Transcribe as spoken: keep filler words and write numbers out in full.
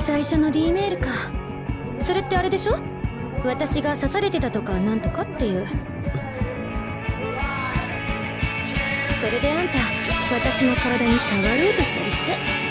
最初の D メールか。それってあれでしょ？私が刺されてたとかなんとかっていう。それであんた私の体に触ろうとしたりして。